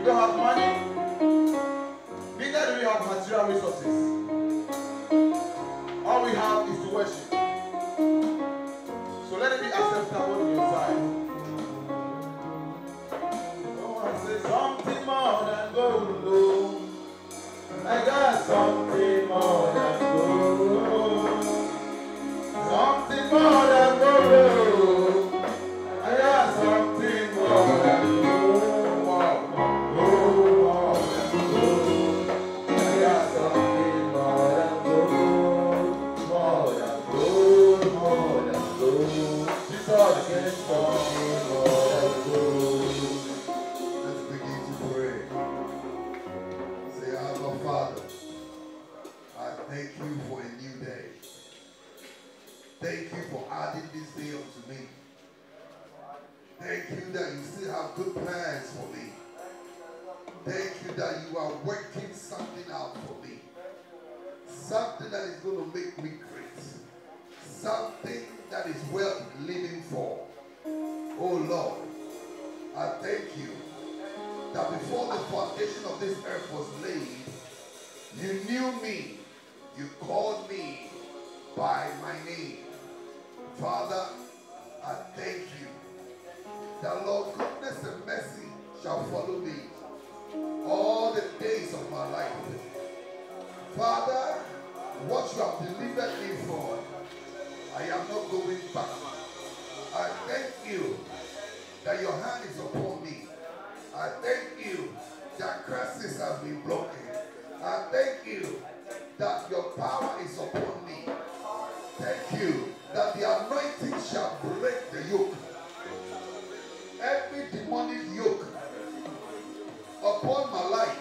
We don't have money. Neither do we have material resources. All we have is to worship. So let it be acceptable in your sight. Someone say something more than gold. I got something more than gold. Something more than gold. I got something more than gold. More than gold. I got something more than gold. More than gold. More than gold. Jesus gets something more than gold. Let's begin to pray. Say, Abba Father, I thank you for a new day. Thank you for adding this day unto me. Thank you that you still have good plans for me. Thank you that you are working something out for me. Something that is going to make me great. Something that is worth living for. Oh Lord, I thank you that before the foundation of this earth was laid, you knew me. You called me by my name. Father, I thank you that, Lord, goodness and mercy shall follow me all the days of my life. Father, what you have delivered me from, I am not going back. I thank you that your hand is upon me. I thank you that curses have been broken. I thank you that your power is upon me. Thank you that the anointing shall break the yoke. Every demonic yoke upon my life,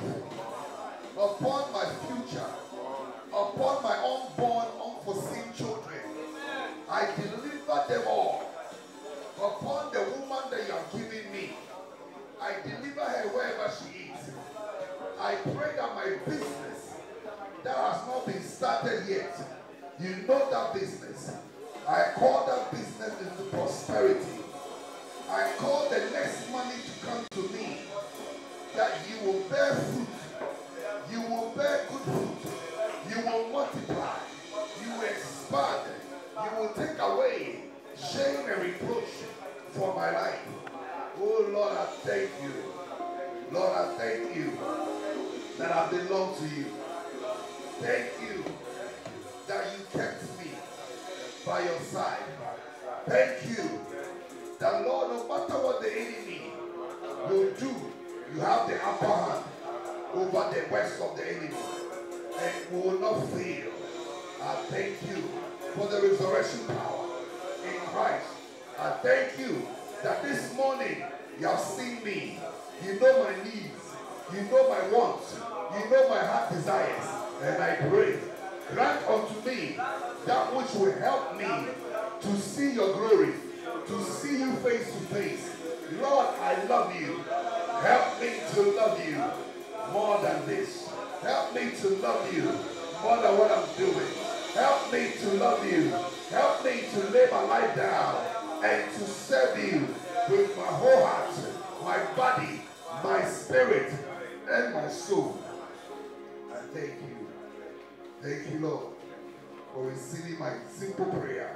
upon my future, upon my unborn, unforeseen children, I deliver them all. Upon the woman that you have given me, I deliver her wherever she is. I pray that my business that has not been started yet, you know that business. I call that business into prosperity. I call the next money to come to me, that you will bear fruit. You will bear good fruit. You will multiply. You will expand. You will take away shame and reproach for my life. Oh Lord, I thank you. Lord, I thank you that I belong to you. Thank you that you kept me by your side. Thank you that, Lord, no matter what the enemy will do, you have the upper hand over the works of the enemy, and we will not fail. I thank you for the resurrection power in Christ. I thank you that this morning you have seen me. You know my needs. You know my wants. You know my heart desires. And I pray, grant unto me that which will help me to see your glory, to see you face to face. Lord, I love you. Help me to love you more than this. Help me to love you more than what I'm doing. Help me to love you. Help me to lay my life down and to serve you with my whole heart, my body, my spirit, and my soul. I thank you. Thank you, Lord, for receiving my simple prayer.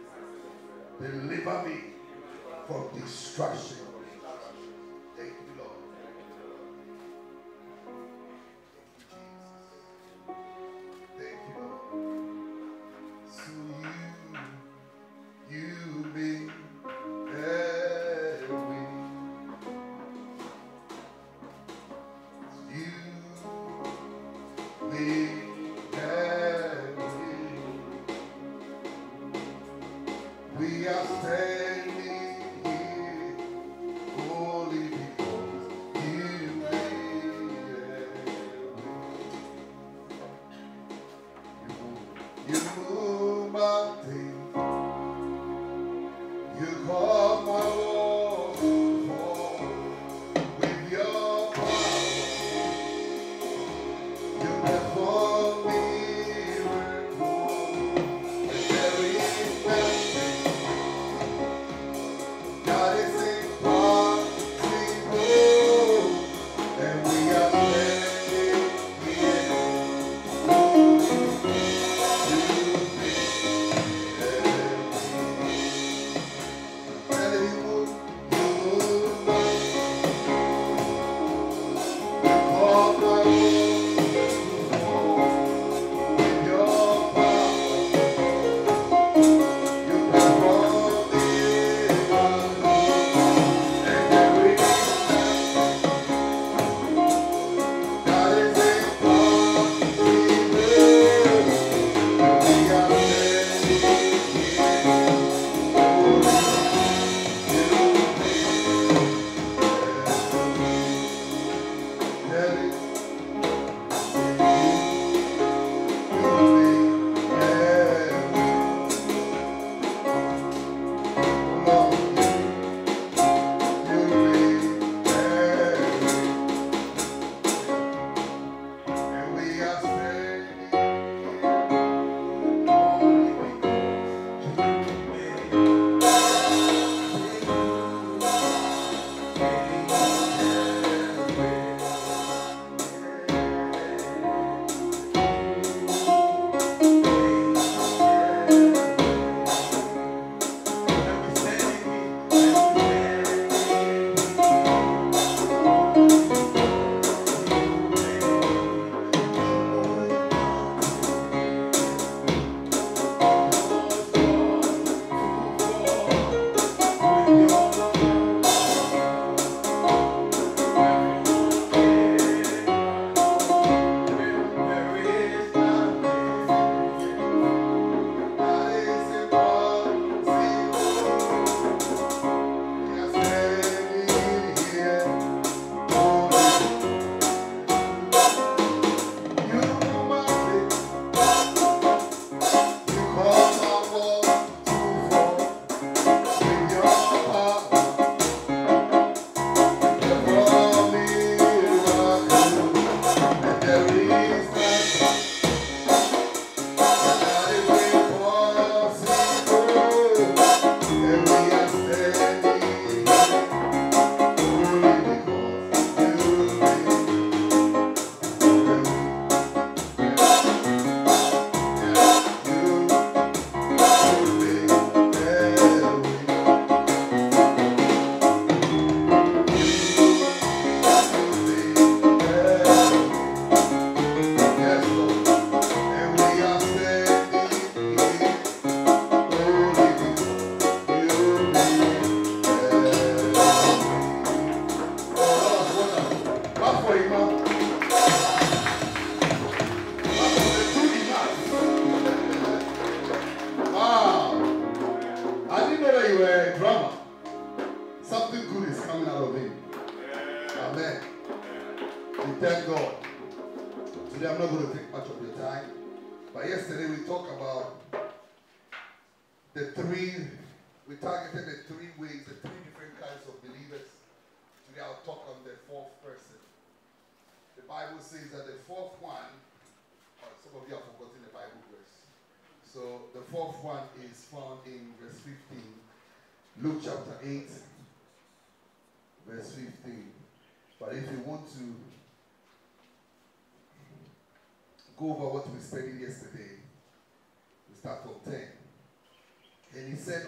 Deliver me from destruction. Thank you, Lord. Thank you, Lord. So you made every. You made every. We are standing here only because you made every. You move mountains. You call my walls to fall with your power. You perform miracles. There is nothing that is impossible, and Today I'm not going to take much of your time. But yesterday we talked about we targeted the three ways, the three different kinds of believers. Today I'll talk on the fourth person. The Bible says that the fourth one, some of you have forgotten the Bible verse. So the fourth one is found in verse 15. Luke chapter 8, verse 15. But if you want to go over what we studied yesterday, we start from 10. And he said,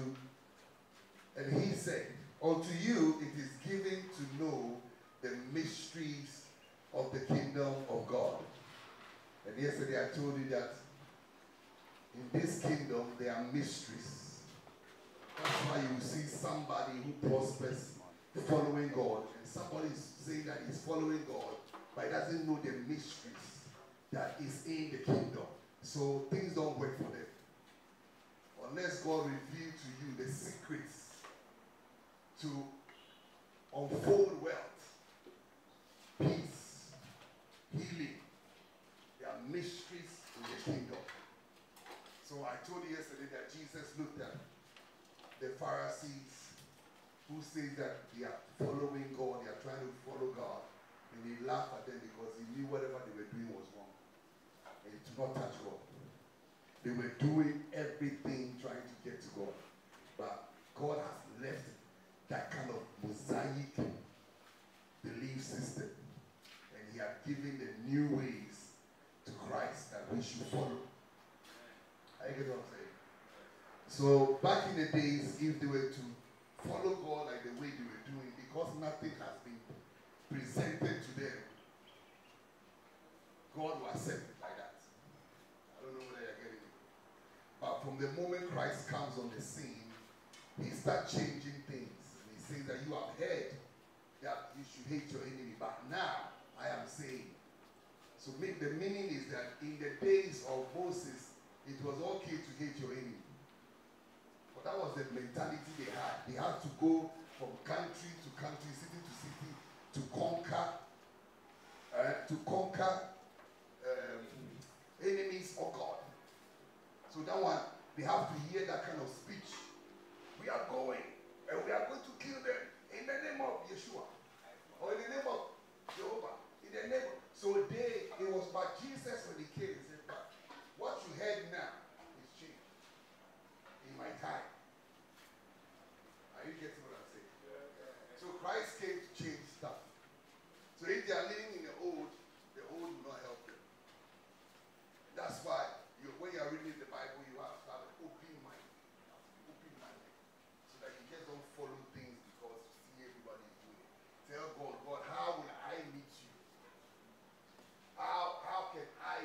unto you it is given to know the mysteries of the kingdom of God. And yesterday I told you that in this kingdom there are mysteries. That's why you see somebody who prospers following God, and somebody is saying that he's following God, but he doesn't know the mysteries that is in the kingdom. So things don't work for them. Unless God reveals to you the secrets to unfold wealth, peace, healing. There are mysteries in the kingdom. So I told you yesterday that Jesus looked at the Pharisees who say that they are following God, they are trying to follow God, and he laughed at them because he knew whatever they were doing was wrong. And it did not touch God. They were doing everything trying to get to God. But God has left that kind of mosaic belief system. And he has given the new ways to Christ that we should follow. I get what I'm saying? So back in the days, if they were to follow God like the way they were doing, because nothing has been presented to them, God will accept it like that. I don't know whether you're getting it. But from the moment Christ comes on the scene, he starts changing things. And he says that you have heard that you should hate your enemy, but now I am saying. So the meaning is that in the days of Moses, it was okay to hate your enemy. But that was the mentality they had. They had to go from country to country, city to city, to conquer enemies of God. So that one, they have to hear that kind of speech. We are going, and we are going to kill them in the name of Yeshua, or in the name of Jehovah, in the name of... So it was by Jesus when he came, he said, but what you heard now is changed in my time. Are you getting what I'm saying? So Christ came to change stuff. So if they are living in the old will not help them. That's why when you are reading the Bible, you have to have an open mind. You have to be open-minded. So that you just don't follow things because you see everybody doing it. Tell God, God, how will I meet you? How can I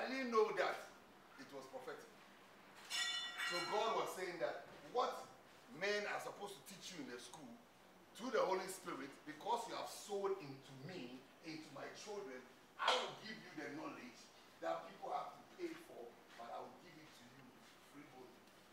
I didn't know that it was prophetic. So God was saying that what men are supposed to teach you in the school, through the Holy Spirit, because you have sown into me, into my children, I will give you the knowledge that people have to pay for, but I will give it to you free will.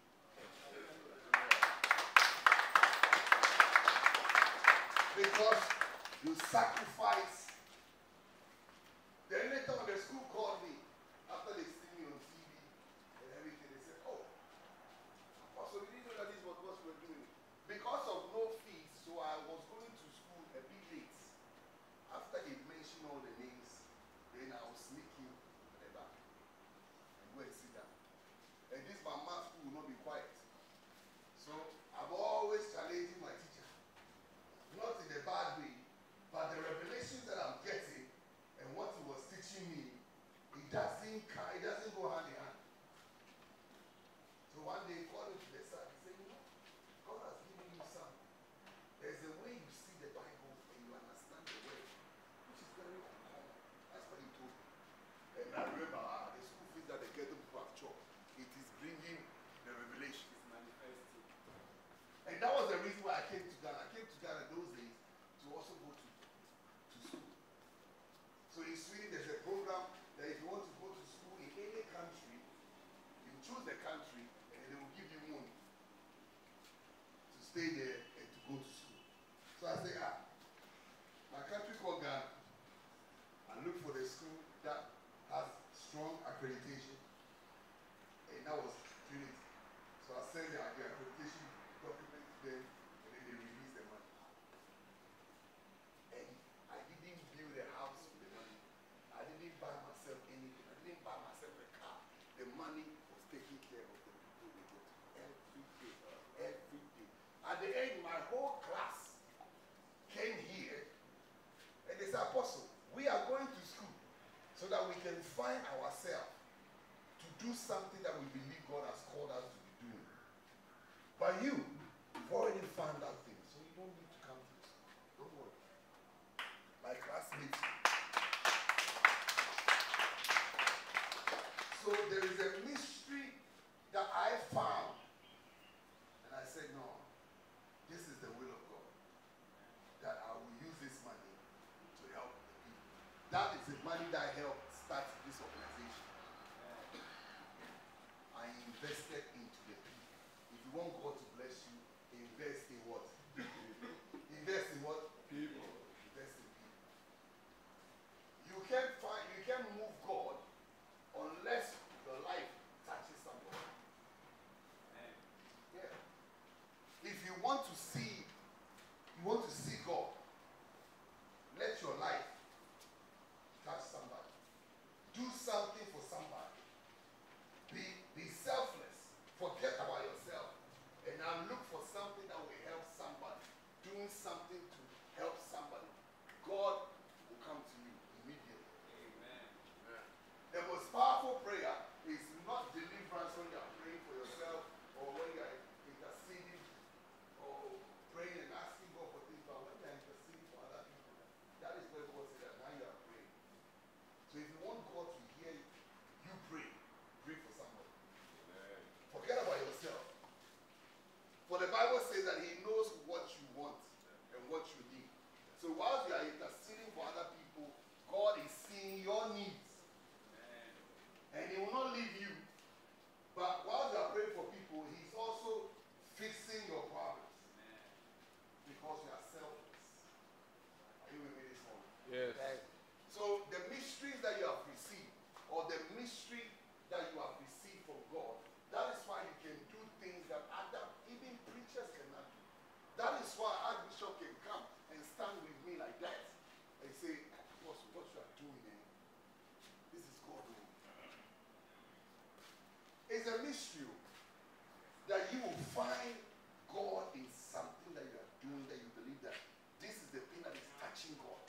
Because you sacrifice. The editor of the school called me after they see me on TV and everything. They said, "Oh, Apostle, we didn't know that this was what we were doing." Because of no fees, so I was going to school a bit late. After they mentioned all the names, then I was sneaking at the back and go and sit down. And this my math school will not be quiet. So I'm always challenging my teacher. Not in a bad way, but the revelations that I'm getting and what he was teaching me, it doesn't go hand in hand. So one day he called me to the side. He said, "You know, God has given you some. There's a way you see the Bible and you understand the word, which is very uncommon." That's what he told me. And I remember the school fees that the ghetto people have chalked. It is bringing the revelation. It's manifesting. And that was the reason why I came to Ghana. I came to Ghana those days to also go to school. So in Sweden, there's a program that if you want to go to school in any country, you choose the country and they will give you money to stay there and to go to school. So I say, my country called Ghana. I look for the school that has strong accreditation, and that was Trinity. So I send the accreditation document to them, and then they release the money. And I didn't build a house with the money. I didn't buy myself anything. I didn't buy myself a car. The money was taking care of the people they go to every day. Every day. At the end, my whole class came here, and they said, "Apostle, we are going to school so that we can find ourselves to do something that we believe God has called us to be doing. But you've already found that thing, so you don't need to come to school. Don't worry." My classmates. So there is a mystery that I found, and I said, "No, this is the will of God, that I will use this money to help the people." That is the money that helped start this organization. I invested into the people. If you want God to bless you, invest in what? Invest in what? People. Invest in people. You can't move God unless your life touches somebody. Yeah. If you want to see God, let your life touch somebody. Do something for somebody. Be selfless. Forget about yourself. And now look for something that will help somebody. Doing something to help somebody. God will come to you immediately. Amen. Yeah. The most powerful prayer is not deliverance when you are praying for yourself or when you are interceding or praying and asking God for things, but when you are interceding for other people, that is where God said that now you are praying. So if you want God to hear you, you pray. Pray for somebody. Amen. Forget about yourself. For the Bible says that He knows what you want and what you need. So while you are interceding for other people, God is seeing your needs. Amen. And He will not leave you. But while you are praying for people, He's also fixing your problems. Amen. Because you are selfless. Are you with me this morning? Yes. Okay. So the mysteries that you have received, or the mystery that you have received from God, that is why you can do things that even preachers cannot do. That is why Archbishop can come and stand with me like that and say, "Apostle, what you are doing, this is God doing." It's a mystery that you will find God in something that you are doing, that you believe that this is the thing that is touching God.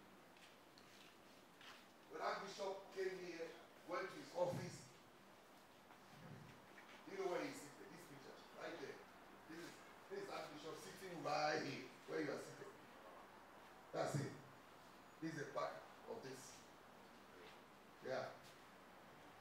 When Archbishop came here, went to his office, you know where he's seated? This picture, right there. This is Archbishop sitting right here, where you are seated. That's it. This is the back of this. Yeah.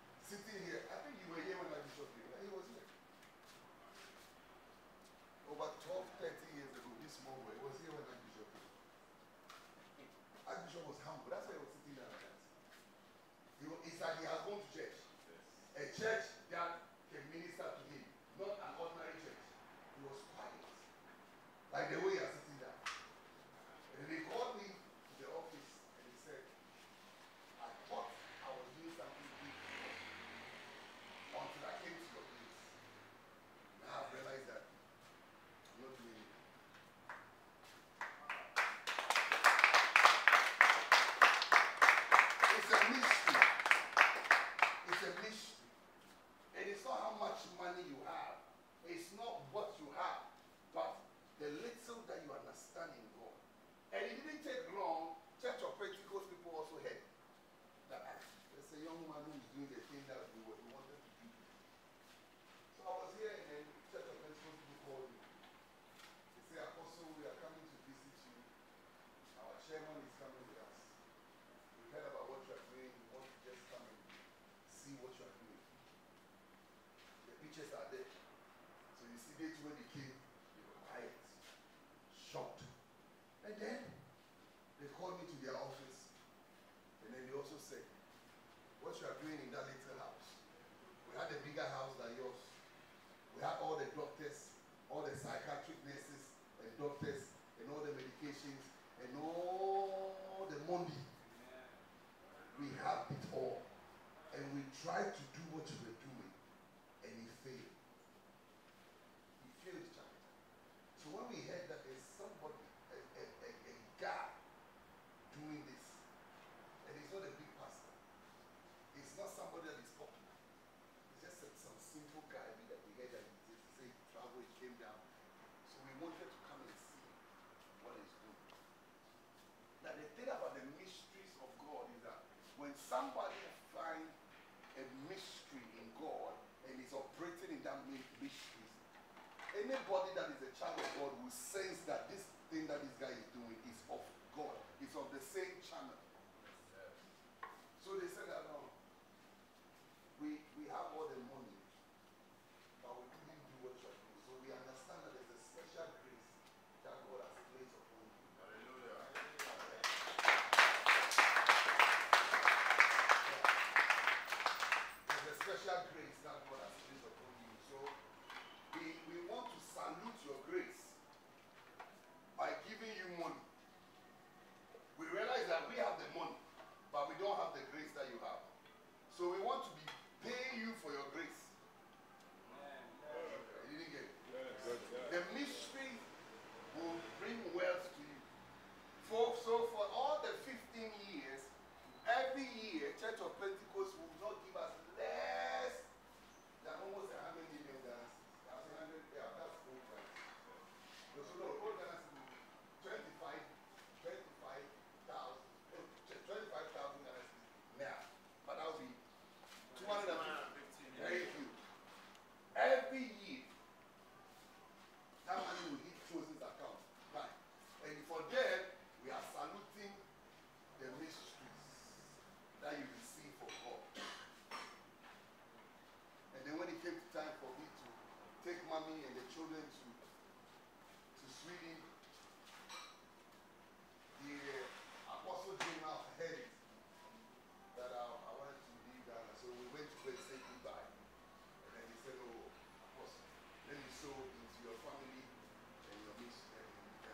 pictures are there. So you see dates when they came, they were quiet, shocked. And then they called me to their office. And then they also said, what you are doing in that little house. We had a bigger house than yours. We had all the doctors, all the psychiatric nurses and doctors, and all the medications, and all the money. We have it all. And we tried to do what you were doing, and he failed. He failed, child. So when we heard that there's somebody, a guy doing this, and he's not a big pastor, he's not somebody that is popular, he's just some simple guy that we heard that he said travel, he came down. So we wanted to come and see what he's doing. Now the thing about the mysteries of God is that when somebody finds a mystery in God and is operating in that mystery, anybody that is a child of God will sense that this thing that this guy is doing is of God. It's of the same channel. So they said that no, we have all the money, but we couldn't do what you are doing. So we understand that there's a special grace that God has placed upon you. Hallelujah. There's a special grace that God has placed upon you. So we want to salute your grace by giving you money. We realize that we have the money, but we don't have the grace that you have. So we want to be paying you for your grace. You didn't get it? The mystery will bring wealth to you. So for all the 15 years, every year, Church of Pentecost will not give us less than almost $100 million. That's 100, yeah, that's full price. So no, all Ghana cedis, 25,000 Ghana cedis now. But that will be 250. Very few. Every year, that money will hit Chosen's account. Right. And for them, we are saluting the mysteries that you receive from God. And then when it came time for me to take mommy and the children to Sweden, the Apostle came out heard it that I wanted to leave Ghana. So we went to go and say goodbye. And then he said, oh, Apostle, let me sow into your family and your ministry.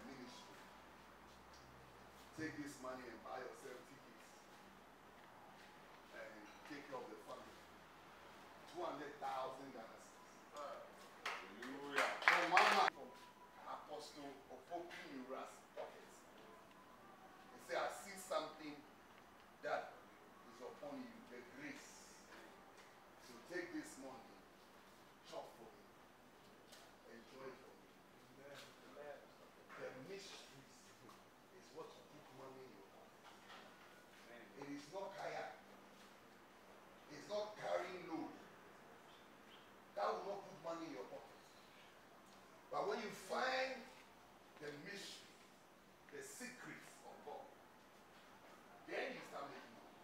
Take this money and buy yourself tickets and take care of the family. 200,000 Ghana cedis. Hallelujah. From one man, from Apostle Opoku Ura's pockets. He said, I see something that is upon you, the grace. So take this money, chop for me, enjoy it for me. The mysteries is what you put money in your pocket. It is not kayak. It's not carrying load. That will not put money in your pocket. But when you find the mystery, the secrets of God, then you start making money.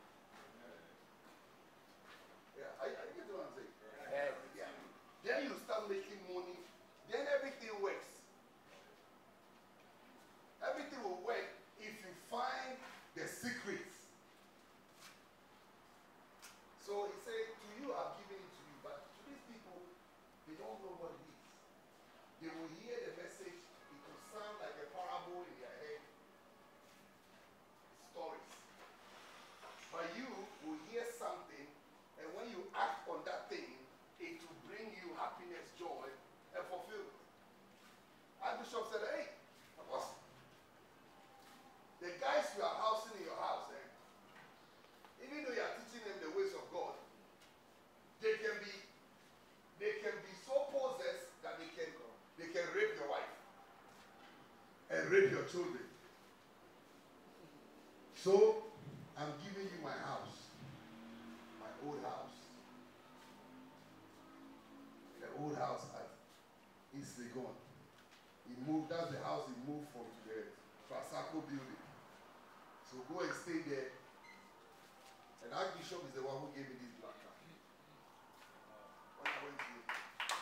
Yeah, I get what I'm saying. Yeah. Then you start making money. Then everything works. Everything will work if you find the secrets. So he said, to you I've given it to you, but to these people, they don't know what it is. They will hear the message, it will sound like a parable in their head, stories. But you will hear something, and when you act on that thing, it will bring you happiness, joy, and fulfillment. Archbishop said, hey, Apostle, the guys you are housing in your house, even though you are teaching them the ways of God, they can be so possessed that they can rape your wife and rape your children. So I'm giving you my house, my old house, the old house at East Legon. He moved. That's the house he moved from the Trasaco building. So go and stay there. And Archbishop is the one who gave me this black car. When I went to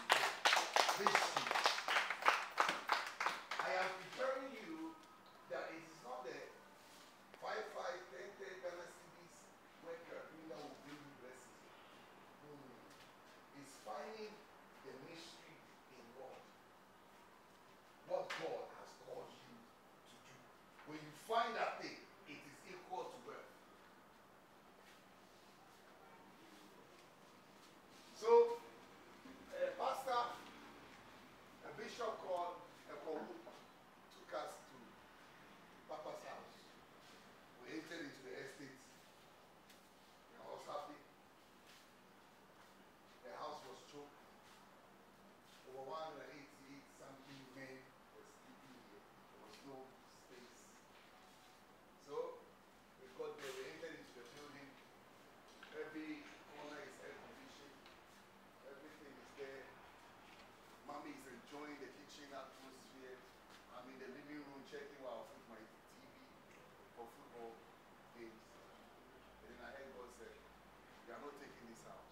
are not taking this house.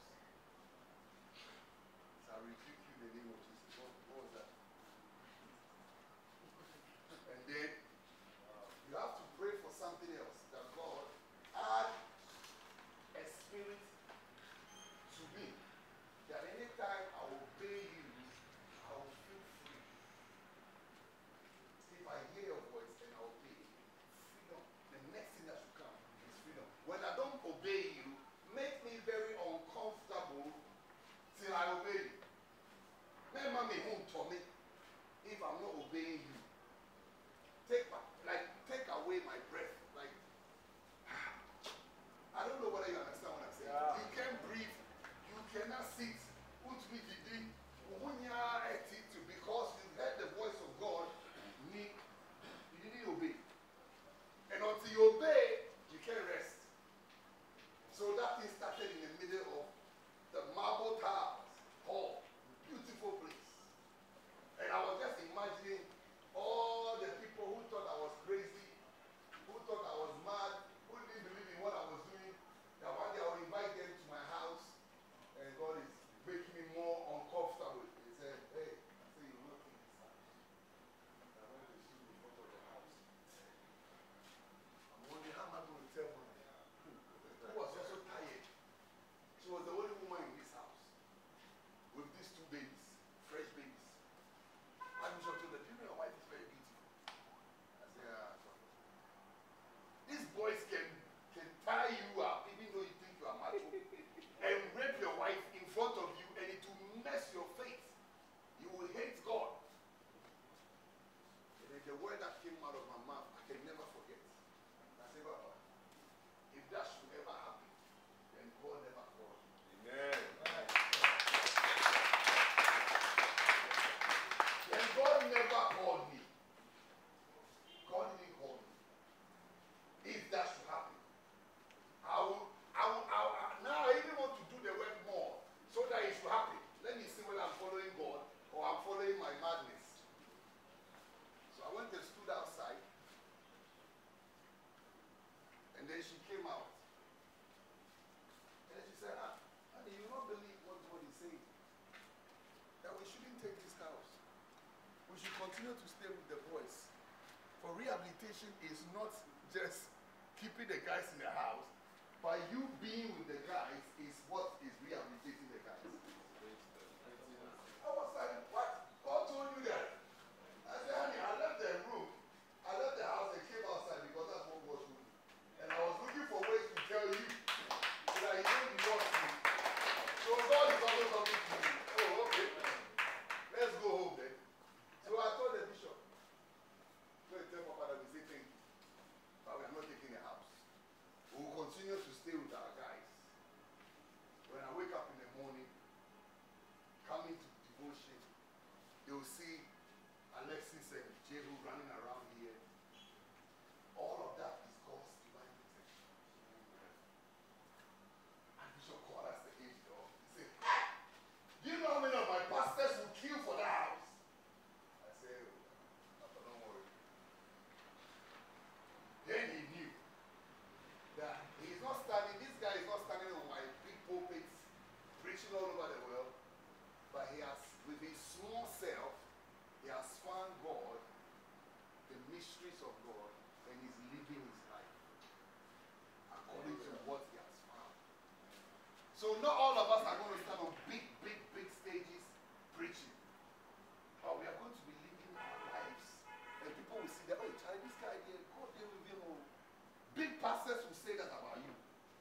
So I rebuke you in the name of Jesus. What was that? And then you have to pray for something else. That God add a spirit to me. That anytime I obey you, I will feel free. If I hear your voice and I obey, freedom. The next thing that should come is freedom. When I don't obey you, make me very uncomfortable till I obey you. Remember me won't tell me if I'm not obeying you. Take away my breath. Like, I don't know whether you understand what I'm saying. Yeah. You can't breathe. You cannot sit. Because you heard the voice of God, you didn't obey. And until you obey, you can't rest. So that thing started in the middle of the marble towers hall. Beautiful place. And I was just imagining all the people who thought I was crazy, who thought I was mad, who didn't believe in what I was doing, that one day I would invite them to my house, and God is making me more uncomfortable. He said, hey, I said, you're not in this house. I went to see in front of the house. I'm wondering, how am I going to tell one who was also tired? She was the only woman in this house with these two babies, fresh babies. I was told that, you know, your wife is very beautiful. I said, yeah. These boys can tie you up, even though you think you are macho, and rape your wife in front of you, and it will mess your faith. You will hate God. And then the word that came out of my mouth, I can never forget. I said, Papa, if that should ever happen, then God never called me. Amen. Then God never called me. God didn't call me. If that should happen, now I even want to do the work more so that it should happen. Let me see whether I'm following God or I'm following my madness. So I went and stood outside, and then she came out. And she said, honey, you don't believe what God is saying. That we shouldn't take this house. We should continue to stay with the boys. For rehabilitation is not just keeping the guys in the house, but you being with the guys is what is rehabilitating the guys. I was like, what? God told you that? I said, honey, I left the room, I left the house and came outside because that's what God told me. And I was looking for ways to tell you so that you don't divorce me. So God is always talking to me. Oh, okay. Let's go home then. So I told the bishop, go and tell Papa that we say thank you, but we are not taking the house. We will continue to stay with our guys. When I wake up in the morning, coming to devotion, they will see Alexis and Jehu running around here. All of that is God's divine protection. And Bishop called us the age dog. He said, do you know how many of my pastors will kill for that house? I said, Papa, don't worry. Then he knew that he's not standing, this guy is not standing on my big pulpits, preaching all over the world, but he has, with his small self, he has found God, the mysteries of God, and he's living his life according to what he has found. So not all of us are going to stand on big stages preaching, but we are going to be living our lives, and people will see that, oh, Charlie, this guy here, God deal with him. Big pastors will say that about you.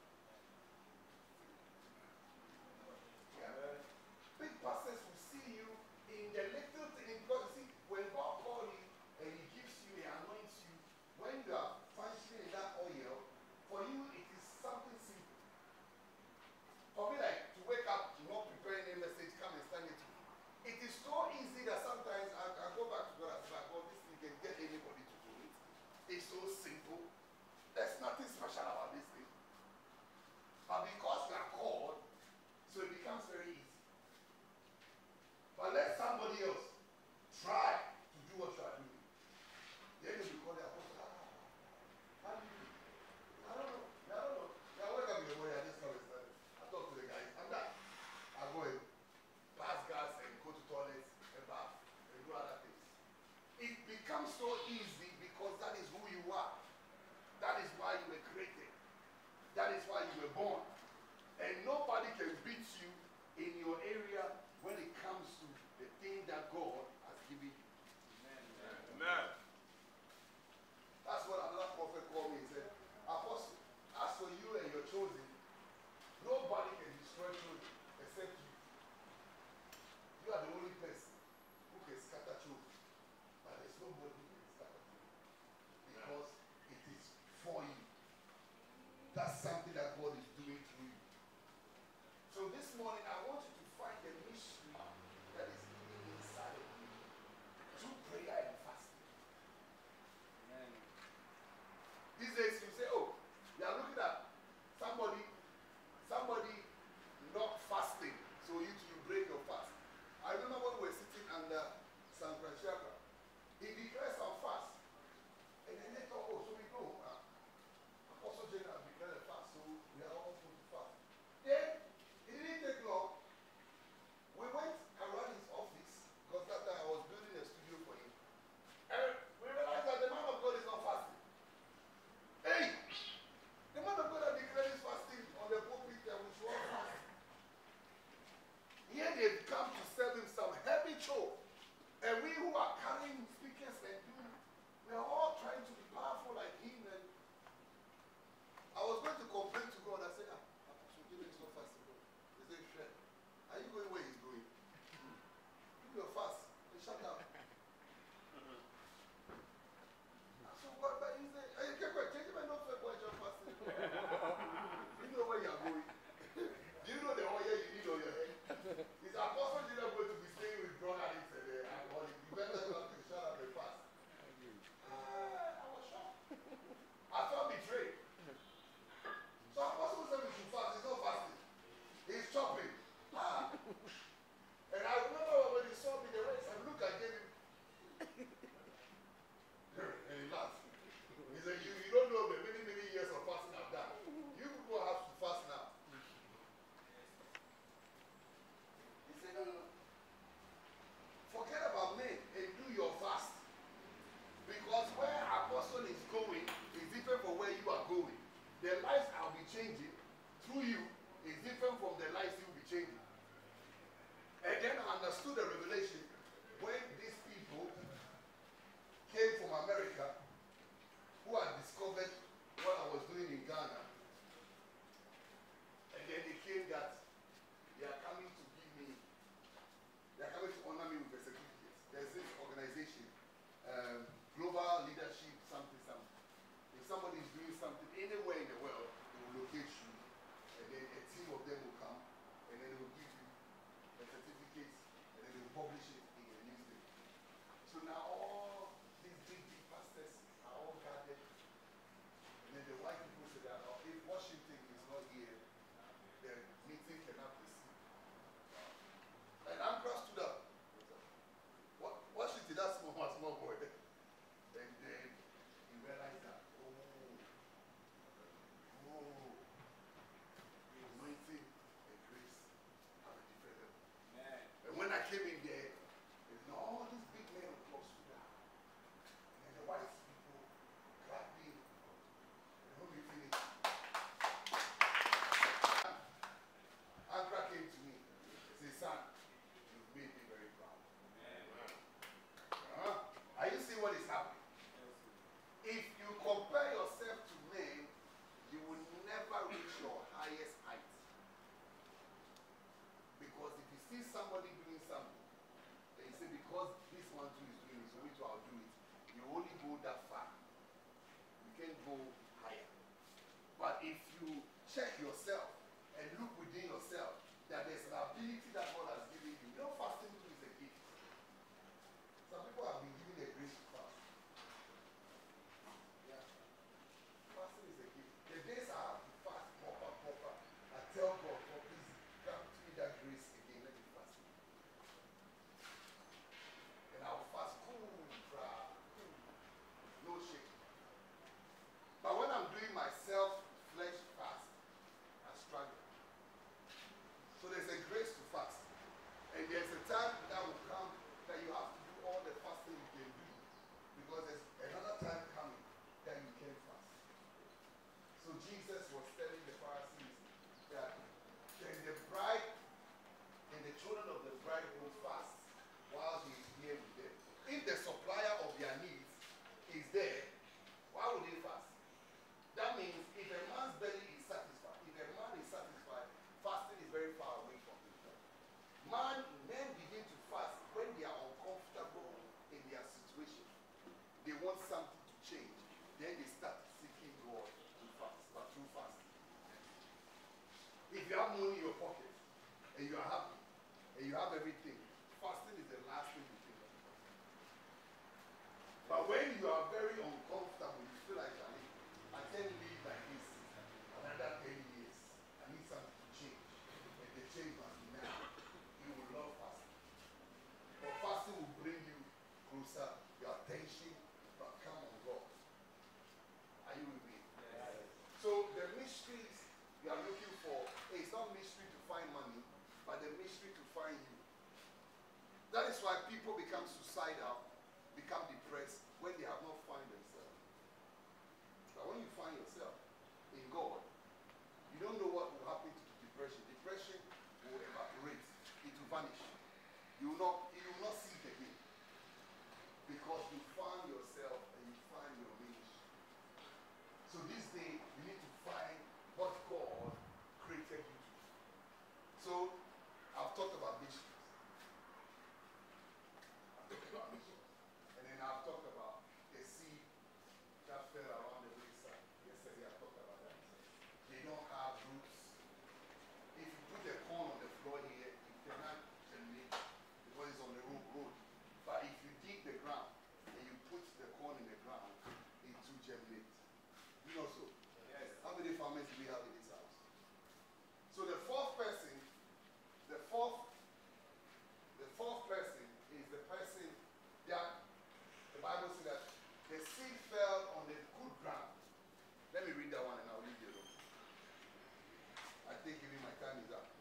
Yeah. Big pastors will see you in the little thing. Because you see, when God calls you and he gives you, he anoints you, when you are functioning in that oil, for you it is something simple. For me, like to wake up, not preparing a message, come and stand it. It is so easy that sometimes I go back to God and say, God, this thing can get anybody to do it. It's so simple. There's nothing special publish it in a newspaper. So now all these big pastors are all gathered. And then the white people say that if Washington is not here, the meeting cannot proceed. And Ambrose stood up. Washington, that's small boy. And then he realized that, anointing and grace have a different level. And when I came in there, all these big men of God stood up. And the white people grabbed me. And when we finished, Ankara came to me and said, son, you've made me very proud. Are you seeing what is happening? If you compare yourself to men, you will never reach your highest height. Because if you see somebody doing something, and you say, because this one too is doing it, so which I'll do it, you only go that far. You can't go higher. But if you check yourself and look within yourself, that there's an ability that God has given you. You know, fasting too is a gift. Some people have been given a grace to fast. Yeah. Fasting is a gift. The days I have to fast proper, I tell God, oh, please, grant me that grace again, let me fast. And I'll fast cool, no shake. But when I'm doing myself flesh fast, I struggle. So there's a grace to fast. And there's a time that will come that you have to do all the fasting you can do. Because there's another time coming that you can fast. So Jesus was telling the Pharisees that then the bride and the children of the bride will fast while he is here with them. If the supplier of their needs is there, why would they fast? That means if a man's belly is satisfied, if a man is satisfied, fasting is very far away from him. Men begin to fast when they are uncomfortable in their situation. They want something to change. Then they start seeking God to fast, but through fasting. If you have money in your pocket and you are happy and you have everything, fasting is the last thing you think of. But when you are very uncomfortable, you feel like I can't live like this another 10 years. I need something to change. And the change must be now. You will love fasting. But fasting will bring you closer. Your attention will come on God. Are you with me? Yes. So the mysteries you are looking for, it's not mystery to find money, but the mystery to find you. That is why people become suicidal, become depressed when they have not found themselves. But when you find yourself in God, you don't know what will happen to depression. Depression will evaporate. It will vanish. You will not see it again. Because you found yourself and you find your ministry. So this day, you need to find what God created you to do. So, I've talked about missions. And then I've talked about the seed that fell around the wayside. Yesterday I talked about that. They don't have roots. If you put the corn on the floor here, it cannot germinate because it's on the road. But if you dig the ground and you put the corn in the ground, it will germinate. You know so? Yes. How many farmers do we have in this house? So the fourth person is the person that the Bible says that the seed fell on the good ground. Let me read that one and I'll leave you alone. I think even my time is up.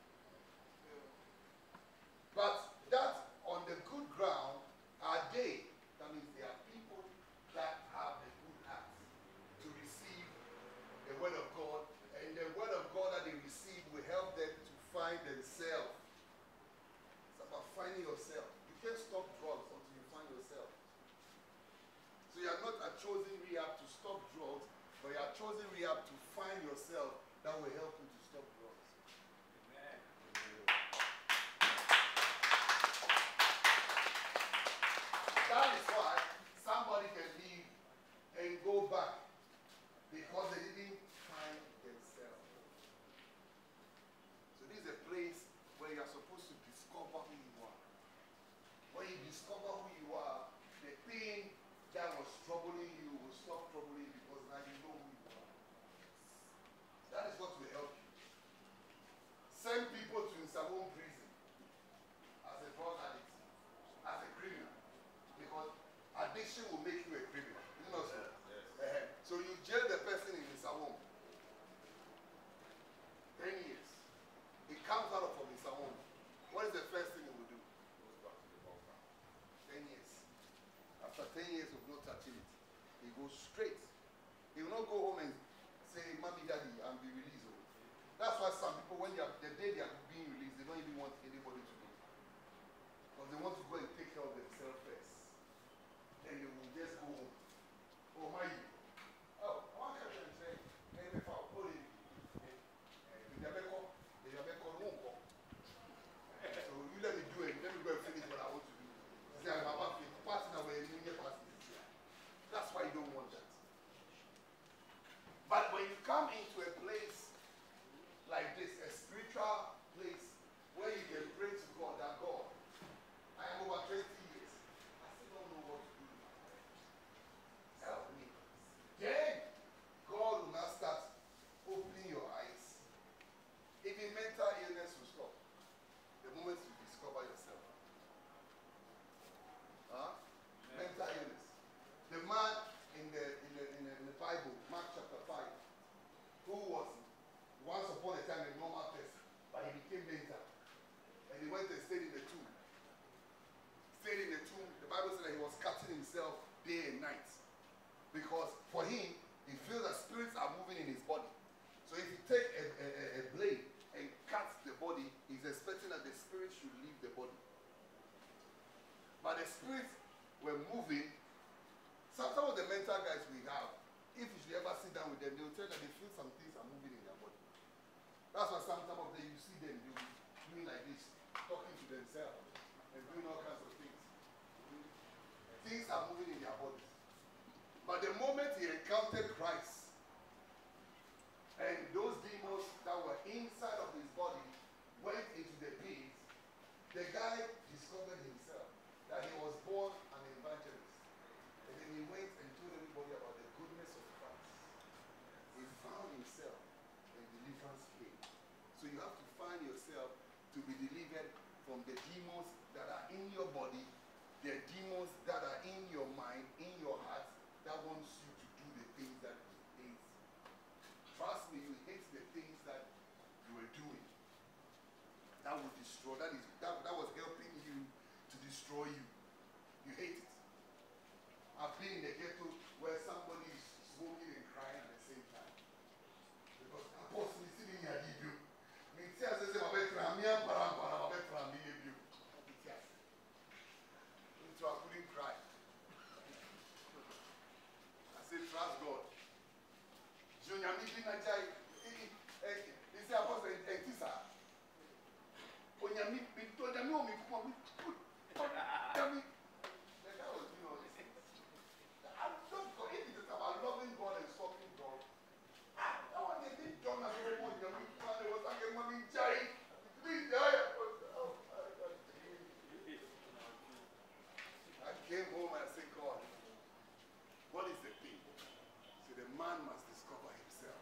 But that on the good ground are they. That means they are people that have a good heart to receive the word of God. And the word of God that they receive will help them to find themselves. It's about finding yourself. You can't stop drugs until you find yourself. So you are not a chosen rehab to stop drugs, but you are chosen rehab to find yourself that will help you to stop drugs. Amen. That is why somebody can leave and go back because they didn't find themselves. So this is a place where you are supposed to discover who you are. addiction will make you a criminal. Isn't that so? So you jail the person in his home. 10 years. He comes out from his home. What is the first thing he will do? 10 years. After 10 years of not touching it, he goes straight. He will not go home and say, Mommy, Daddy, and be released. That's why some people, when they are, the day they are being released, they don't even want anybody to know. Because they want to go and take care of themselves first. Then they will just go home. Oh, my. Oh, one can say, hey, if I put it, so you let me do it. Let me go and finish what I want to do. See, I'm about to partner where you get past this. That's why you don't want that. But when you come into a place like this, a spiritual place where you can pray to God, that God, I am over 20 years. I still don't know what to do. Help me. Then God will now start opening your eyes. Even mental illness will stop. The moment you discover yourself. Mental illness. The man in the Bible, Mark chapter 5, who was once upon a time a normal person, but he became mental. And he went and stayed in the tomb. Stayed in the tomb. The Bible said that he was cutting himself day and night. Because for him, he feels that spirits are moving in his body. So if you take a blade and cut the body, he's expecting that the spirit should leave the body. But the spirits were moving. Some of the mental guys we have, if you should ever sit down with them, they will tell that they feel some things are moving in their body. That's why some of them, you see them doing like this, talking to themselves and doing all kinds of things. Things are moving in their bodies. But the moment he encountered Christ, and those demons that were inside of his body went into the pit, the guy discovered himself that he was born an evangelist. And then he went and told everybody about the goodness of Christ. He found himself and deliverance came. So you have to find yourself to be delivered from the demons that are in your body, the demons that are in your mind, in your heart, that wants you to do the things that you hate. Trust me, you hate the things that you were doing. That would destroy, that was helping you to destroy you. You hate it. I've been in the ghetto where somebody is smoking and crying at the same time. Because apostle is sitting here, you. So I couldn't cry. I said, trust God. Junior meeting a jai. He said, Apostle, and this are. When you meet me, told them, no, me, come on, tell me. That was, you know, I don't go in it about loving God and serving God. That one they did John as a woman, you know, it was like a mommy jai. I came home and I said, God, what is the thing? So the man must discover himself.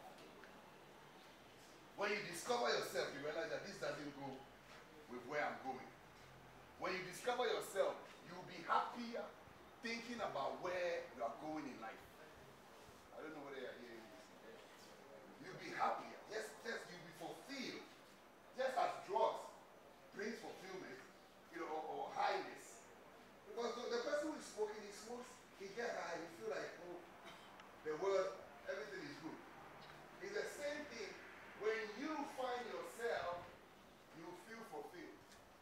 When you discover yourself, you realize that this doesn't go with where I'm going. When you discover yourself, you'll be happier thinking about where you are going in life. I don't know whether you're hearing this. You'll be happier. Yes, you'll be fulfilled. Just as drugs brings fulfillment, you know, or highness. Because the person who is smoking, he smokes, he gets high, he feel like, oh, the world, everything is good. It's the same thing. When you find yourself, you feel fulfilled.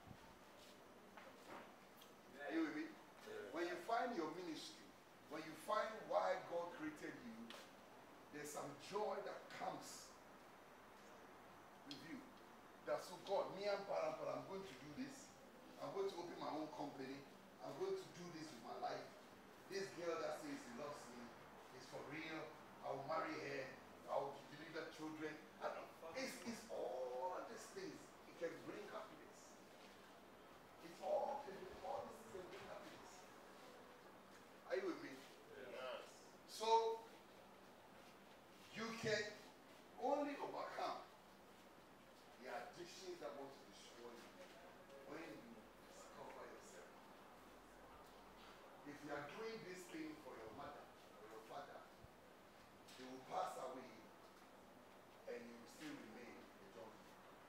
Are you with me? When you find your ministry, when you find why God created you, there's some joy that comes with you. That's so God, me and Parampara, I'm going to do this. I'm going to open my own company. I'm going to do this with my life. This girl that says she loves me is for real. I will marry her. I will deliver children. It's all these things. It can bring happiness. It's all these things can bring happiness. Are you with me? Yes. So you can only overcome the addictions that want to destroy you when you discover yourself. doing this thing for your mother or your father, they will pass away and you will still remain a junkie.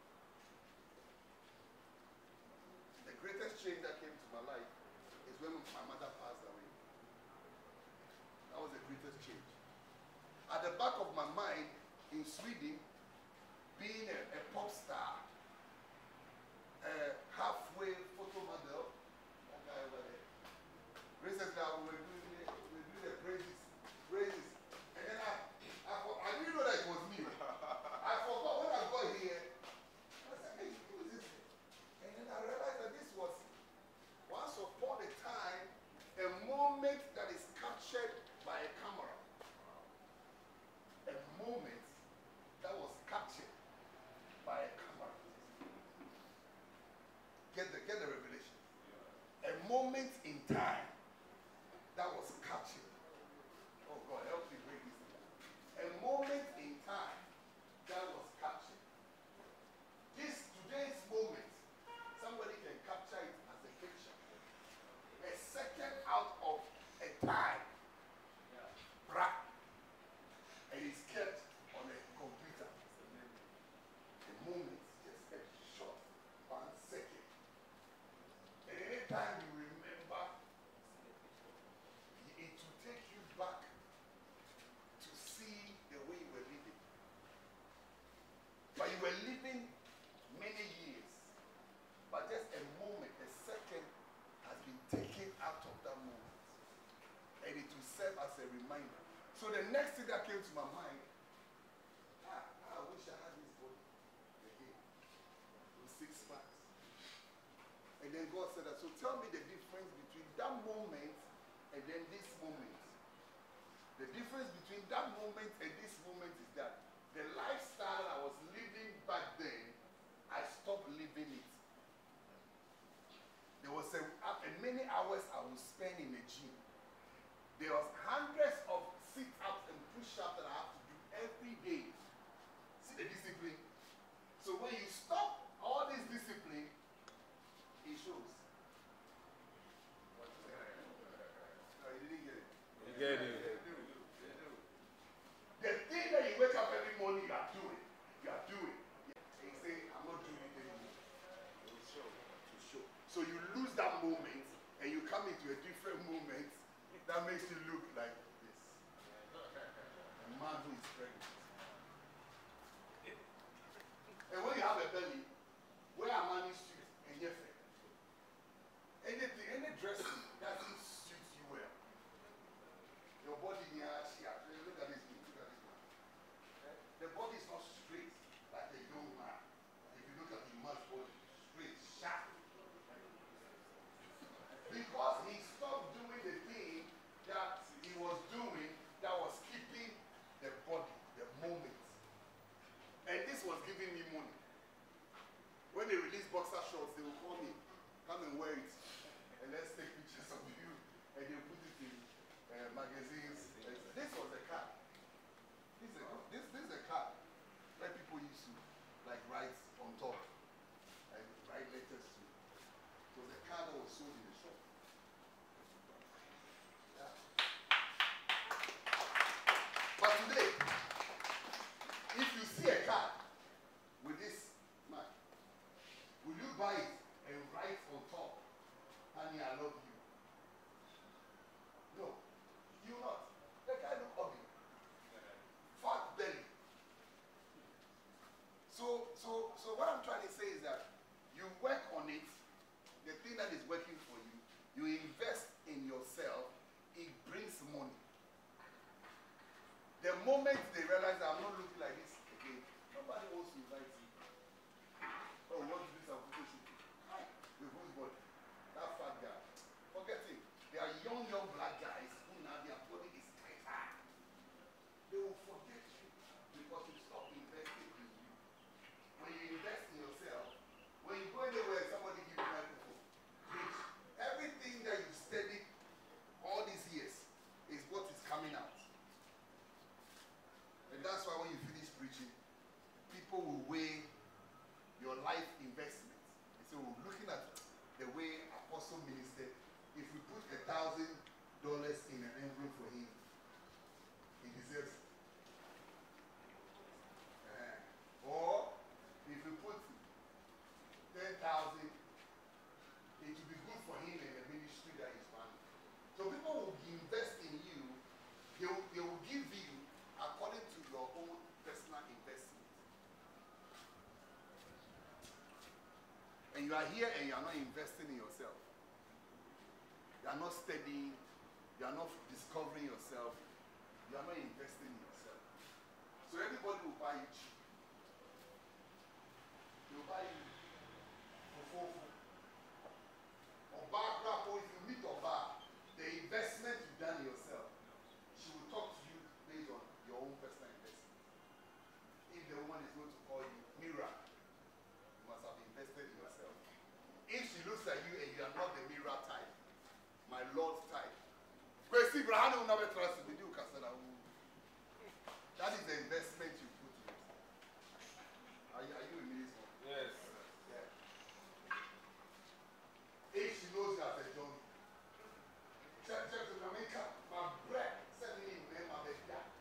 The greatest change that came to my life is when my mother passed away. That was the greatest change. At the back of my mind, in Sweden, being a pop star, a halfway photo model, that guy over there. Recently, we were doing the praises. And then I didn't know that it was me. I forgot when I got here. I said, hey, who is this? And then I realized that this was once upon a time a moment that is captured by a camera. A moment that was captured by a camera. Get the revelation. A moment in time that was captured. Oh God, help me break this down. A moment in time that was captured. Today's moment, somebody can capture it as a picture. A second out of a time. And it's kept on a computer. A moment, just a short 1 second. And anytime you remember, it will take you back to see the way you were living. But you were living many years. But just a moment, a second has been taken out of that moment. And it will serve as a reminder. So the next thing that came to my mind, I wish I had this body again. With 6 packs. And then God said that, so tell me the difference between that moment and then this moment. The difference between that moment and this moment is that the lifestyle I was living back then, I stopped living it. There was many hours I would spend in the gym. There was hundreds of sit-ups and push-ups that I have to do every day. See the discipline? So when you stop all this discipline, it shows. No, you didn't get it. You get it. The thing that you wake up every morning, you are doing. You are doing. And you say, I'm not doing it anymore. It will show. To show. So you lose that moment and you come into a different moment that makes you look like this. A man who is pregnant. And when you have a belly, where a man is suit and you're fair. Anything, any dressing doesn't suit you well. Your body near look at this thing, look at this man. The body is not straight like a young man. If you look at the man's body, straight, sharp. Because he stopped doing the thing that he was doing that was keeping the body, the moment. And this was giving me money. When they release boxer shorts, they will call me, come and wear it. And let's take pictures of you. And they put it in magazines. This was a card. This is a card where people used to like write on top. Like write letters to. It was a card that was sold in the shop. Yeah. But today, if you see a card with this mark, will you buy it and write on top, honey, I love you? No, you not. you are here and you are not investing in yourself, you are not studying, you are not discovering yourself, you are not investing in yourself. So everybody will buy you cheap. They will buy you for Oba, if you meet Oba, the investment you've done in yourself, she will talk to you based on your own personal investment. If the woman is going to call you Mira, you must have invested in yourself. If she looks at you and you are not the Mira type, my Lord's type, that is the investment you put in yourself. Are you with me this one? Yes. Yeah. If she knows you as a John, check to Jamaica, my bread, sending in my bed.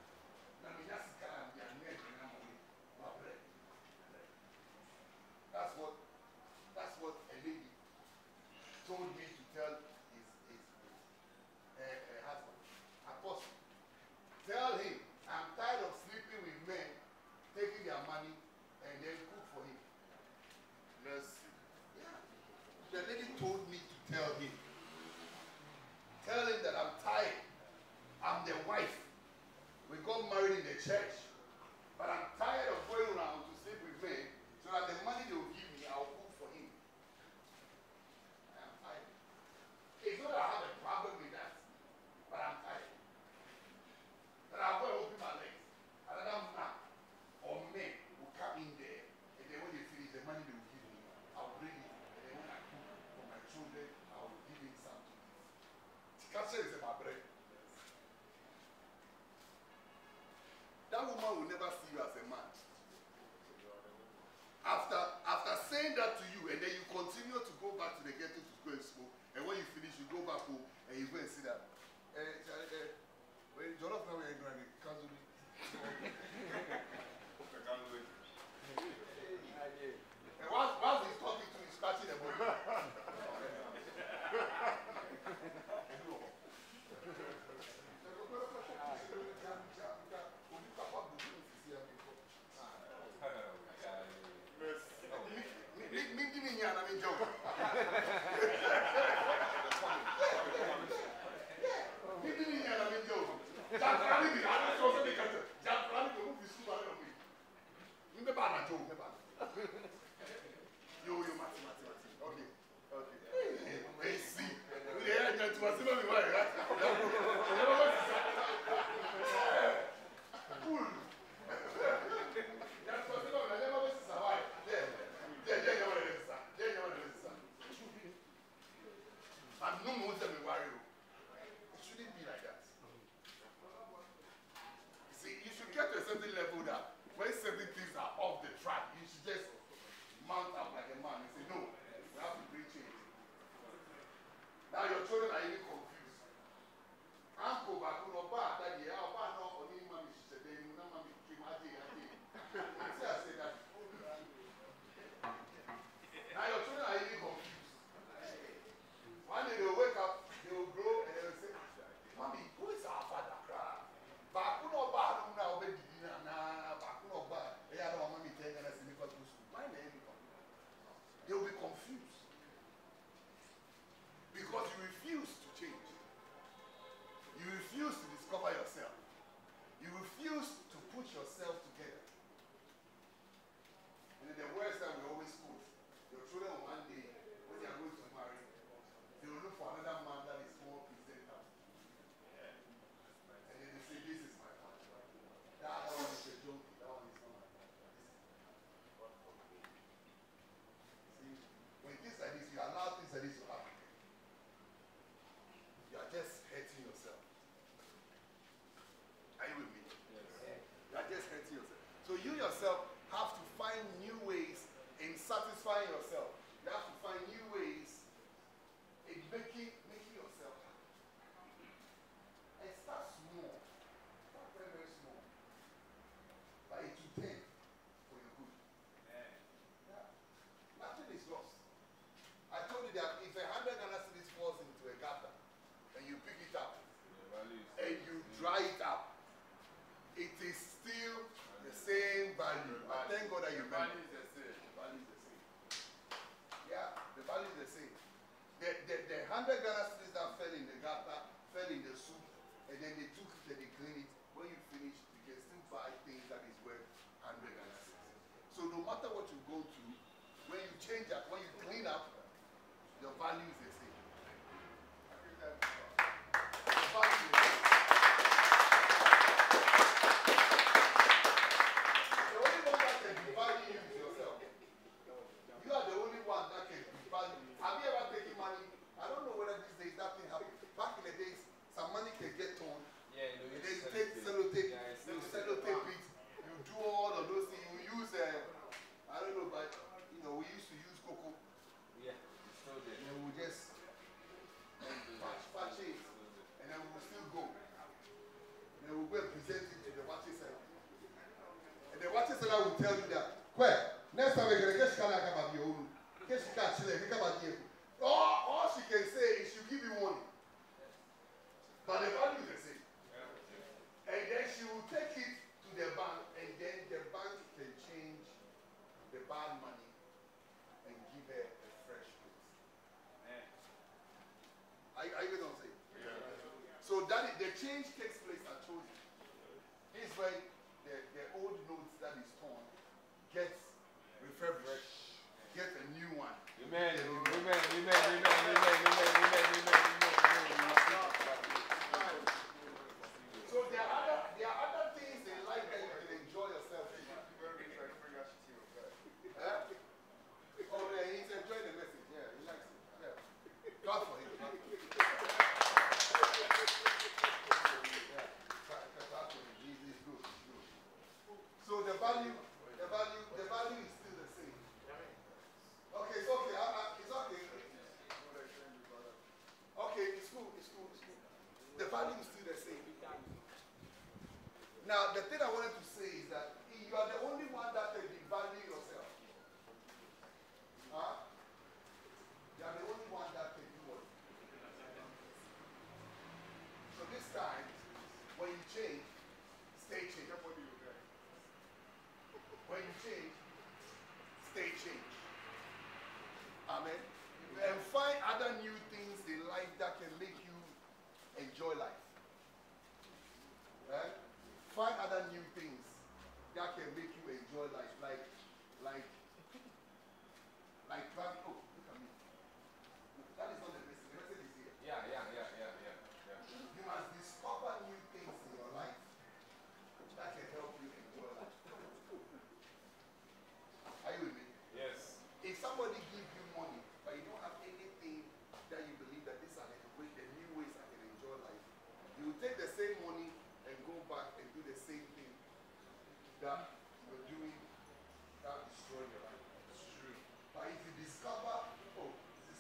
That's what a lady told me to tell his husband. Apostle, tell him I'm tired of sleeping with men, taking their money and then cook for him. Yes. Yeah. The lady told me to tell him. Tell him that I'm tired. I'm the wife. We got married in the church. But I'm tired of going around to sleep with men so that the money they will give me, I'll cook for him. I am tired. It's not that I have a problem with that, but I'm tired. That I'll go and open my legs. Another man or men will come in there, and then when they finish, the money they will give me, I'll bring it. And then when I cook for my children, I will give him something. Tikasha is my bread. That woman will never see you as a man. After saying that to you, and then you continue to go back to the ghetto to go and smoke, and when you finish, you go back home and you go and see that. When Jollof now we're going to cancel it. And while he's talking to you, he's scratching the body. and then they took it and they cleaned it. When you finish, you can still buy things that is worth 100 Ghana cedis. So no matter what you go to, when you change up, when you clean up, your value is the same. The value is the same. The only one that can devalue you is yourself. You are the only one that can devalue. Have you ever taken money? I don't know whether these days that thing happens. Back in the days, some money can get torn. Yeah, And then you take sellotape, you sellotape it, you do all of those things. You use, I don't know, but you know, we used to use cocoa. Yeah, it's still there. And then we just patch it, and then we will still go. And then we'll go and present it to the watches center. And the watches center will tell you that, well, next time we're going to get Shikana Kababi Oru, get Shikana Chile, all she can say is she'll give you money. But the value is the same. And then she will take it to the bank, and then the bank can change the bad money and give her a fresh plate. Are you going to say? Yeah. So that is, the change takes place at Chosen. This is when the old notes that is torn gets refurbished, get a new one. Amen. Amen. Amen. Amen. Amen. So there are other things in life that you can enjoy yourself in. Oh, yeah, he's enjoying the message. Yeah, he likes it. Yeah. God for him. Clap for him. He's good. So the value is still the same. Okay, it's okay. It's okay. Okay, it's cool. The value is still the same. Now, the thing I wanted to say is that you are the only one that can devalue yourself. Huh? You are the only one that can do it. So this time, when you change, stay changed. When you change, stay changed. Amen. And find other new things in life that can make you enjoy life. Right? Find other new things that can make you enjoy life, like travel. Oh, look at me. That is not the message. The message is here. Yeah. You must discover new things in your life that can help you enjoy life. Are you with me? Yes. If somebody gives you money, but you don't have anything that you believe that these are the new ways I can enjoy life, you will take the same money and go back and do the same thing that you're doing that will destroy your life. It's true. But if you discover, oh,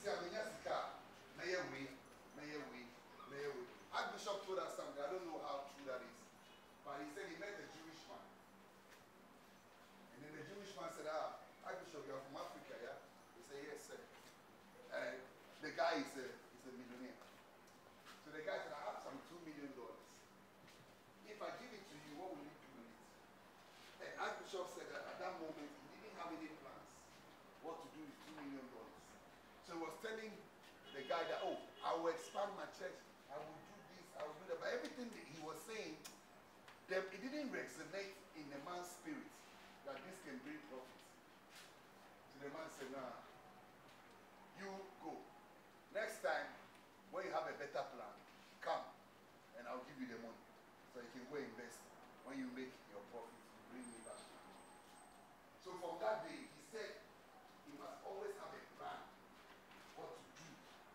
Archbishop told us something, I don't know how true that is, but he said he met a Jewish man. And then the Jewish man said, Archbishop, you're from Africa, yeah? He said, yes, sir. And the guy is a millionaire. So the guy said, I have some $2 million. If I give it to you, what will you do with it? And Archbishop said that at that moment, he didn't have any plans what to do with $2 million. So he was telling the guy that, oh, I will expand my church, I will do this, I will do that. But everything that he was saying, it didn't resonate in the man's spirit that this can bring profit. So the man said, nah, you go. Next time, when you have a better plan, come and I'll give you the money. So you can go invest. When you make your profit, you bring me back. So from that day, he said, he must always have a plan what to do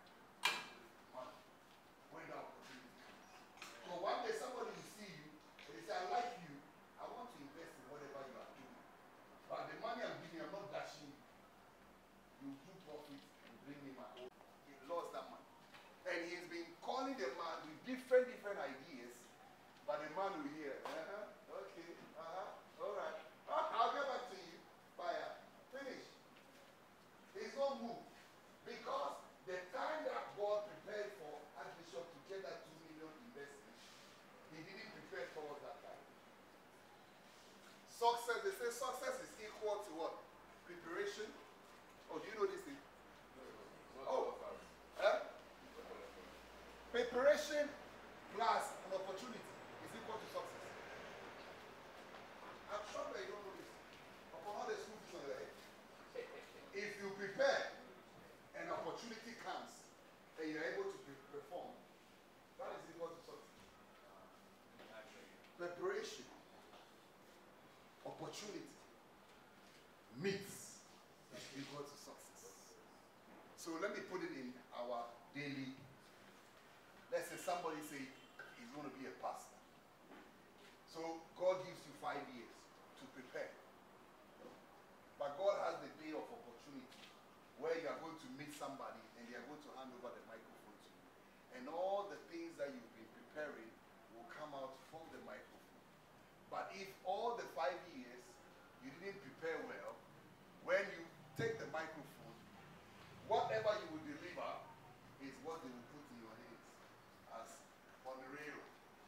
when that opportunity comes. So one day somebody will see you and they say, I like you, I want to invest in whatever you are doing. But the money I'm giving you, I'm not dashing you. You do profit and bring me my own. He lost that money. And he's been calling the man with different ideas, but the man will hear, okay, all right. I'll get back to you. Buyer. Finish. He's not moved. Because the time that God prepared for Archbishop to get that $2 million investment, he didn't prepare towards that time. Success, they say success is equal to what? Preparation. Oh, do you know this thing? Oh. Preparation plus an opportunity is equal to success. I'm sure that you don't know this. Upon all the school fees on your head, if you prepare, an opportunity comes, and you're able to perform, that is equal to success. Preparation, opportunity, meets is equal to success. So let me put it in our daily. Let's say somebody say he's going to be a pastor. So God gives you 5 years to prepare. But God has the day of opportunity where you are going to meet somebody and they are going to hand over the microphone to you. And all the things that you've been preparing will come out from the microphone. But if all the 5 years you didn't prepare well, when you take the microphone, whatever you will deliver is what they will put in your hands as on the rail.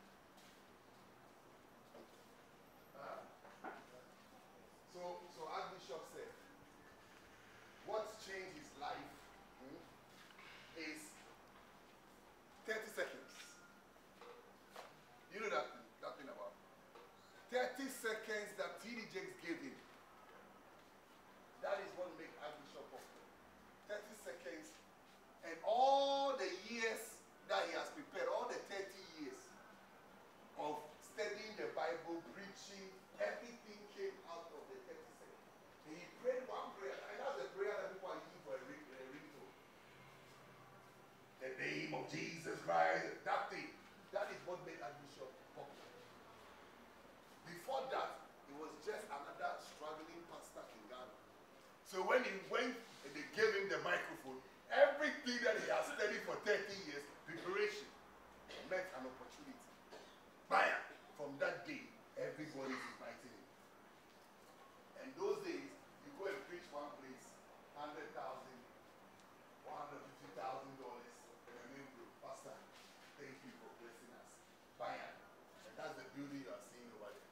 So Archbishop said, what's changed his life is 30 seconds. You know that thing about 30 seconds that TD Jakes gave him. That is what makes Archbishop popular. 30 seconds, and all the years that he has prepared, all the 30 years of studying the Bible, preaching, everything came out of the 30 seconds. And he prayed one prayer, and that's the prayer that people are using for a ringtone. The name of Jesus Christ, that thing. That is what made Archbishop popular. Before that, he was just another struggling pastor in Ghana. So when he went and they gave him the microphone, everything that he has studied for 30 years, preparation, met an opportunity. Bam! From that day, everybody is inviting him. And those days, you go and preach one place, $100,000, $150,000, and your name will Pastor, thank you for blessing us. Bam! And that's the building you are seeing over there.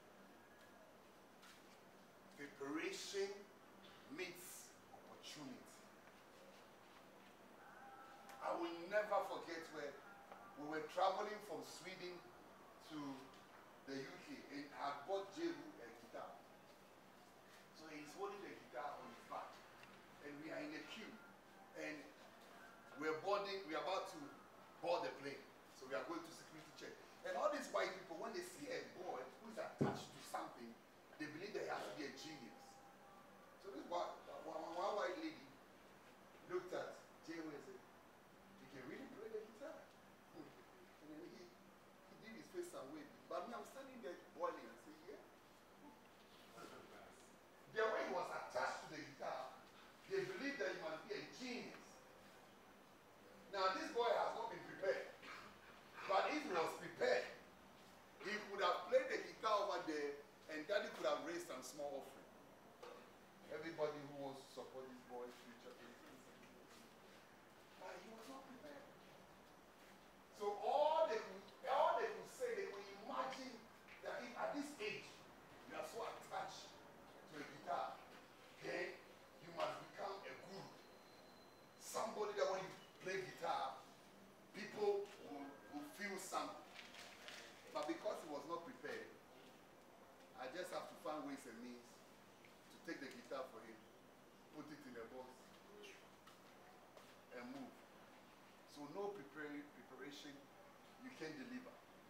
Preparation meets opportunity. I will never forget where we were traveling from Sweden to the UK, and I bought Jehu a guitar. So he's holding the guitar on his back, and we are in a queue, and we're about to board the plane. So we are going to security check. And all these white people, when they see a boy who is attached to something, they believe that he has to be a genius. So this one white lady looked at Jehu and said, "You can really play the guitar?" And then he did his face and waved. But me, I'm standing there boiling and saying, "Yeah." The way he was attached to the guitar, they believe that he must be a genius. Now this boy has not been prepared. But if he was prepared, he could have played the guitar over there and Daddy could have raised some small offering. Everybody who wants to support this boy's future, but he was not prepared. So all they could say, they could imagine that if at this age you are so attached to a guitar, then you must become a guru. Somebody that when you play guitar, people will feel something. But because he was not prepared, I just have to find ways and means to take the guitar for him, put it in a box, and move. So no preparation, you can deliver.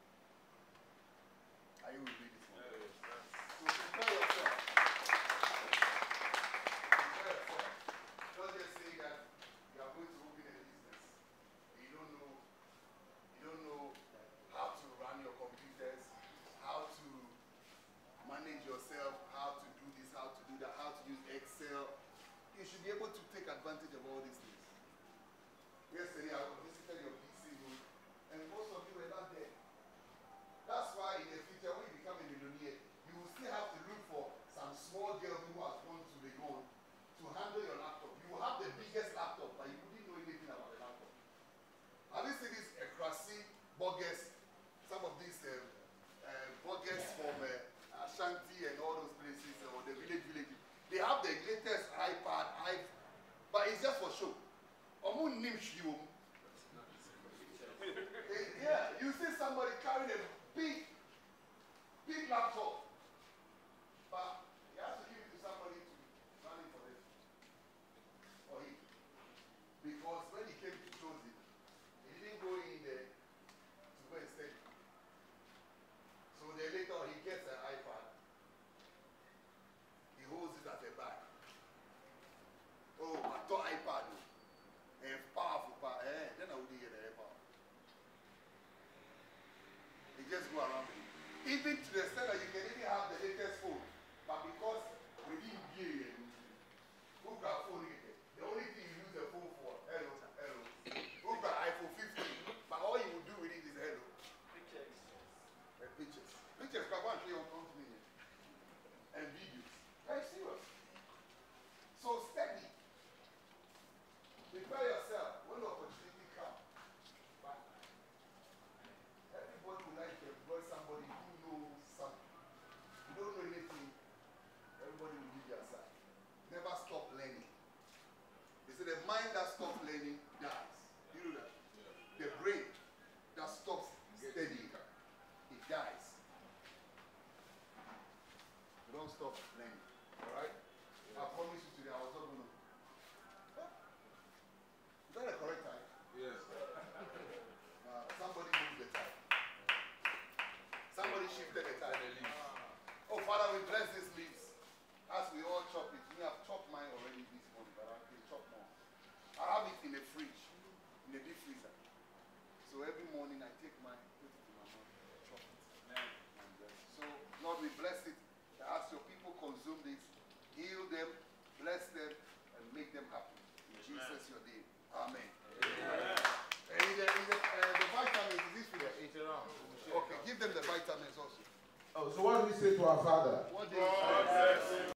Are you with me this morning? So prepare yourself. Prepare yourself. Don't just say that you are going to open a business. You don't know how to run your computers, how to manage yourself, how to do this, how to do that, how to use Excel. You should be able to take advantage of all these things. Yesterday I visited your PC room, and most of you were not there. That's why in the future, when you become a millionaire, you will still have to look for some small girl who has gone to the gone to handle your laptop. You will have the biggest laptop, but you wouldn't know anything about the laptop. Have you seen this Krasi, Bogus, some of these Bogus from Ashanti and all those places, or the village. They have the latest iPad, but it's just for show. carrying a big laptop. But he has to give it to somebody to run it for him. Because when he came to Chosen, he didn't go in there to go and study. So then later he gets an iPad. He holds it at the back. Oh, I thought iPad. And powerful. Then I would get the iPad. He just go around with it. Even to the extent that you can even have the latest phone. But because we didn't get it, who got phone again? The only thing you use the phone for, hello. Who got iPhone 15? But all you will do with it is hello. Pictures. Pictures can go and play on me. And videos. Very serious. So steady. Prepare yourself when the opportunity comes. But everybody would like to employ somebody who knows something. You don't know anything, everybody will give you a side. Never stop learning. They say the mind that stops learning dies. You know that? The brain that stops studying, it dies. You don't stop learning. Alright? I promise you today I was not going to. Is that the correct time? Yes. Somebody moved the time. Somebody shifted the time. Oh, Father, we bless these leaves. As we all chop it. We have chopped mine already this morning, but I can chop more. I have it in the fridge, in the deep freezer. So every morning I take mine, put it in my mouth, chop it. And so, Lord, we bless it. As your people consume this, heal them, bless them, and make them happy. In Jesus, your name. Amen. Amen. And the vitamins, is this for Okay, give them the vitamins also. Oh, so what do we say to our Father? What do you say?